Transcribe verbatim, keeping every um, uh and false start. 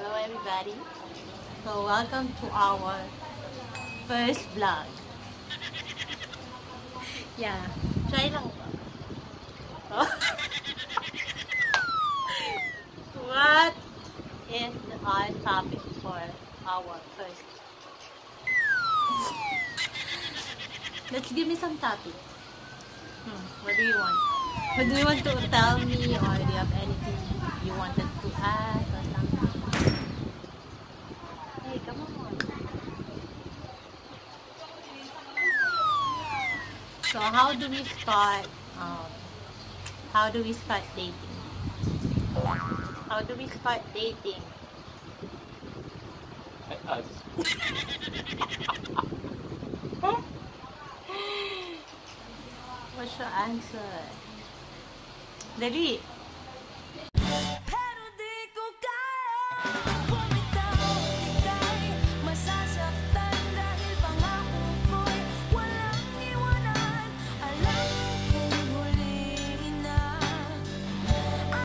Hello everybody. So welcome to our first vlog. Yeah, try lang ba? Oh. What is our topic for our first? Let's give me some topic. Hmm, what do you want? What do you want to tell me, or do you have anything you wanted to ask or something? Hey, come on. So how do we start? Um, how do we start dating? How do we start dating? Us. What's your answer? Dali.